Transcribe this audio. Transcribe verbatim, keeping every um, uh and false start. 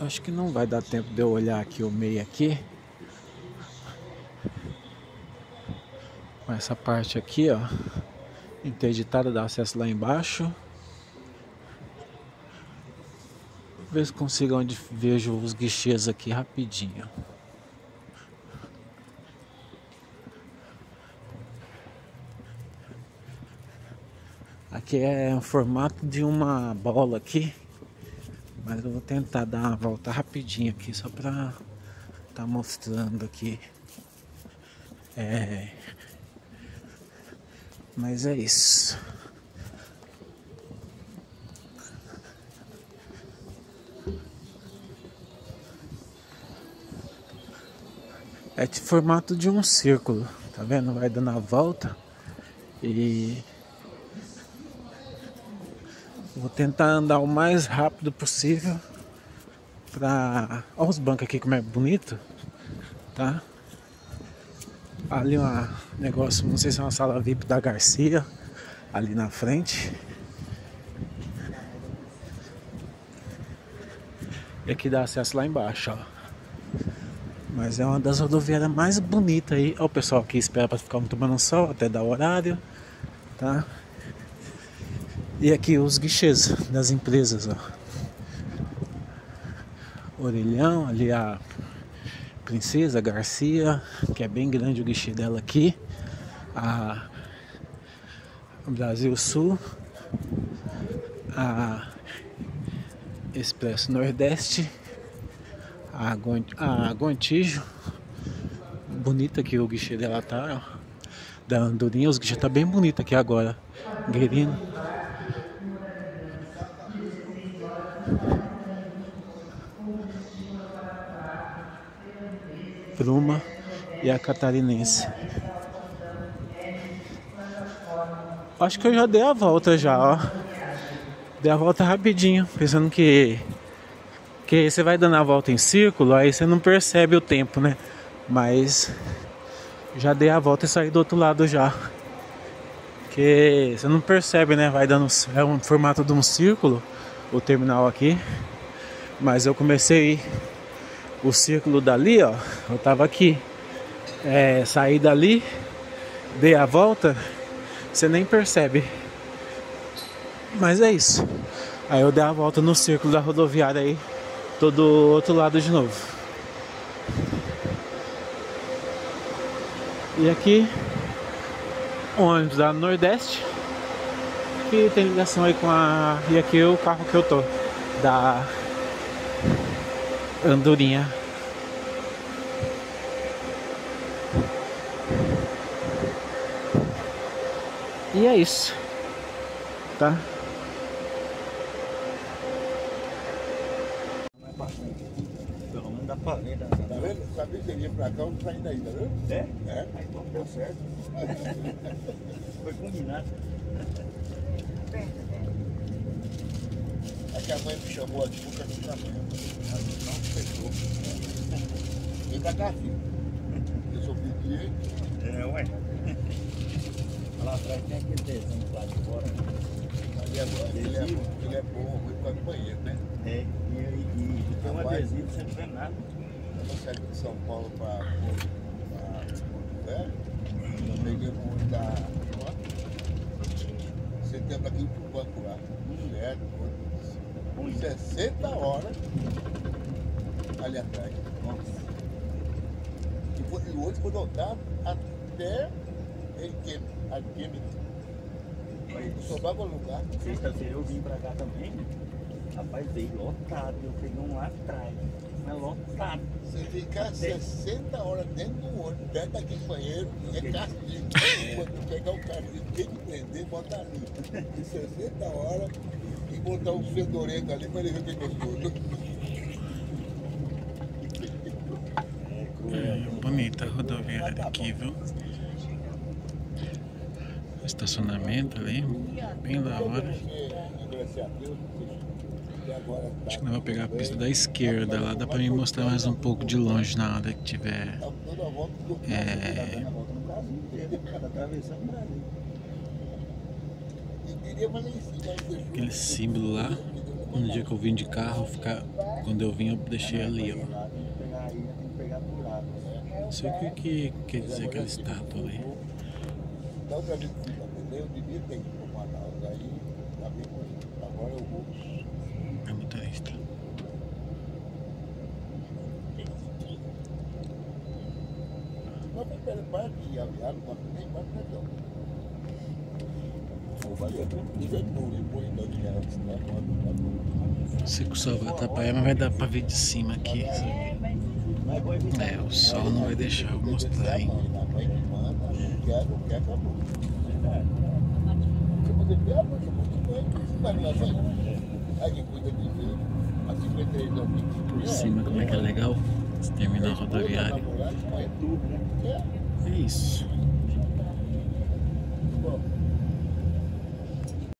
Acho que não vai dar tempo de eu olhar aqui o meio aqui. Com essa parte aqui, ó, interditada, dá acesso lá embaixo. Ver se consigo onde vejo os guichês aqui rapidinho. Aqui é um formato de uma bola aqui, mas eu vou tentar dar uma volta rapidinho aqui só pra tá mostrando aqui. É, mas é isso. É de formato de um círculo, tá vendo? Vai dando a volta e vou tentar andar o mais rápido possível pra... Olha os bancos aqui como é bonito, tá? Ali um negócio, não sei se é uma sala V I P da Garcia, ali na frente. E aqui dá acesso lá embaixo, ó. Mas é uma das rodoviárias mais bonitas aí. Olha o pessoal que espera para ficar tomando sol até dar o horário, tá? E aqui os guichês das empresas, ó. Orelhão, ali a Princesa Garcia, que é bem grande o guichê dela aqui. A Brasil Sul, a Expresso Nordeste, a, Gon a Gontijo, bonita que o guichê dela tá, ó, da Andorinha. Os guichês tá bem bonito aqui agora. Guerino, Bruma e a Catarinense. Acho que eu já dei a volta já, ó. Dei a volta rapidinho, pensando que que você vai dando a volta em círculo, aí você não percebe o tempo, né? Mas já dei a volta e saí do outro lado já. Que você não percebe, né? Vai dando, é um formato de um círculo o terminal aqui. Mas eu comecei o círculo dali, ó. Eu tava aqui, é, saí dali, dei a volta, você nem percebe. Mas é isso. Aí eu dei a volta no círculo da rodoviária aí, tô do outro lado de novo. E aqui, ônibus da Nordeste, que tem ligação aí com a... E aqui é o carro que eu tô, da Andorinha. E é isso, tá? Pelo menos dá pra ver, tá vendo? Sabia que ele ia pra cá, eu não saí daí, tá vendo? É? É, aí deu certo. Foi combinado. Aqui a mãe me chamou aqui por causa da mãe. Não, fechou. Vem pra cá, filho. Eu sou filho dele. É, ué. Lá atrás tem aquele desenho lá de fora. Ali agora, ele é, ele é bom, muito para o banheiro, né? É, e, e, e tem um adesivo, você não vê nada. Eu não saí de São Paulo para Porto Velho. Eu peguei o ônibus da... Você tem para aqui pro banco lá. Direto, com sessenta horas ali atrás. Nossa. E o ônibus quando eu tava até ele queima. Aqui, sobrava lugar. Sexta-feira eu vim pra cá também. Rapaz, veio lotado. Eu peguei um lá atrás. Mas lotado. Você ficar sessenta horas dentro do ônibus, dentro daquele banheiro, é castigo. Quando pegar o cara, ele tem que prender, botar ali. De sessenta horas e botar um fedorento ali pra ele ver o que é gostoso. É, bonita a rodoviária aqui, viu? Estacionamento ali, bem da hora. Acho que nós vamos pegar a pista da esquerda lá, dá pra me mostrar mais um pouco de longe na hora que tiver é, aquele símbolo lá. No dia que eu vim de carro, ficar... quando eu vim eu deixei ali, ó. Não sei o que, que quer dizer aquela estátua ali. Da outra vez que fui aprender, eu devia ter ido para Manaus. Aí, tá bem bonito. Agora eu vou. É motorista. Não, mas pera, para que aviaram, não nem para perdão. Vou fazer tudo de novo, depois da criança, né? Sei que o sol vai atrapalhar, mas vai dar pra ver de cima aqui. É, o sol não vai deixar eu mostrar, hein? Por cima, como é que é legal? Esse terminal rodoviário. É isso.